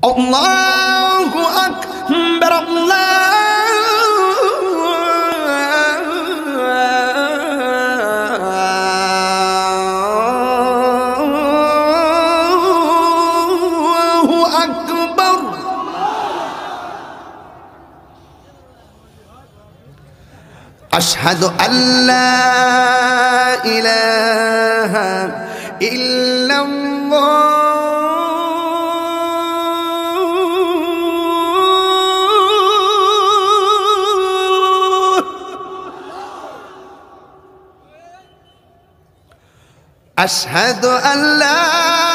الله أكبر الله أكبر. أشهد أن لا إله إلا الله أشهد أن لا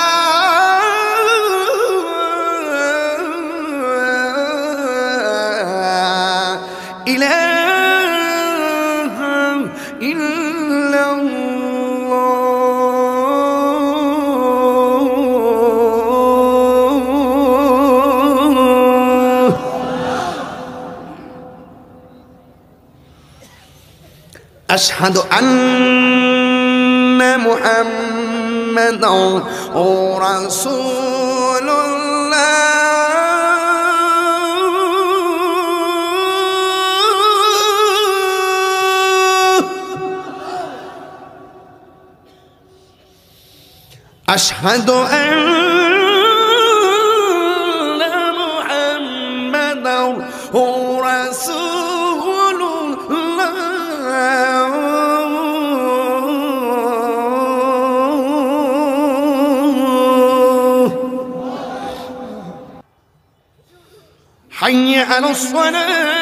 إله إلا الله. أشهد أن محمدًا رسول الله. أشهد أن محمدًا رسول الله. حي على الصلاة.